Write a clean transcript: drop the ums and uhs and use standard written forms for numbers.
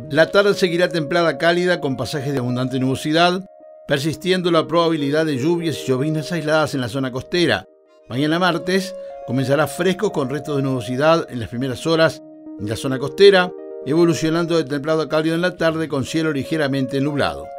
La tarde seguirá templada cálida con pasajes de abundante nubosidad, persistiendo la probabilidad de lluvias y lloviznas aisladas en la zona costera. Mañana martes comenzará fresco con restos de nubosidad en las primeras horas en la zona costera, evolucionando de templado a cálido en la tarde con cielo ligeramente nublado.